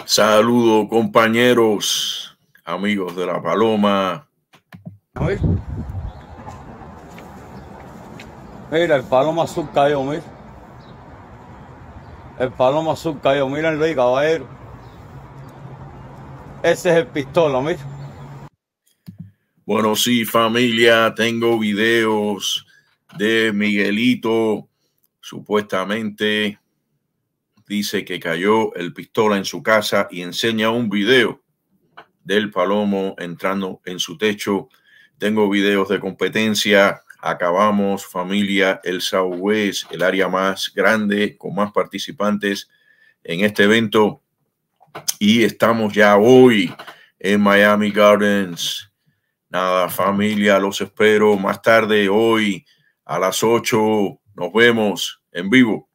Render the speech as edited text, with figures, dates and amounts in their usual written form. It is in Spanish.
Saludos, compañeros, amigos de la Paloma. A ver. Mira, el Paloma Azul cayó, mira. El Paloma Azul cayó, mírenlo ahí, caballero. Ese es el pistola, mira. Bueno, sí, familia, tengo videos de Miguelito. Supuestamente dice que cayó el pistola en su casa y enseña un video del Palomo entrando en su techo. Tengo videos de competencia. Acabamos, familia, el Southwest, el área más grande, con más participantes en este evento. Y estamos ya hoy en Miami Gardens. Nada, familia, los espero más tarde hoy a las 8. Nos vemos en vivo.